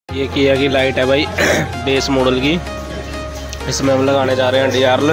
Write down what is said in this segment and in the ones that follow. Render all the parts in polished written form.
ये किया की लाइट है भाई बेस मॉडल की, इसमें हम लगाने जा रहे हैं डीआरएल।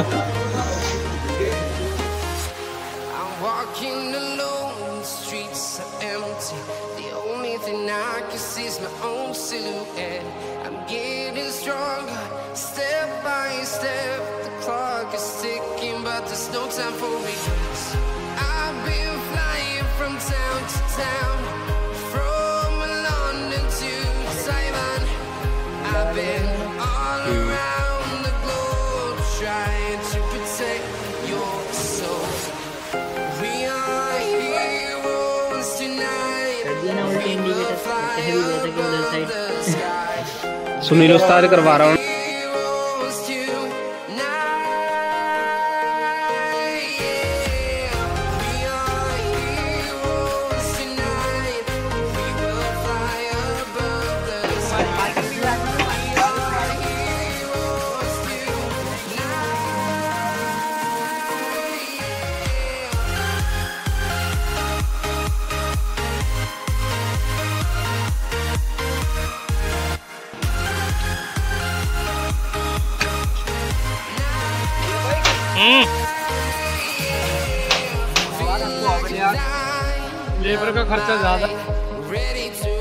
सुनील उस्ताद करवा रहा हूँ। लेबर का खर्चा ज्यादा।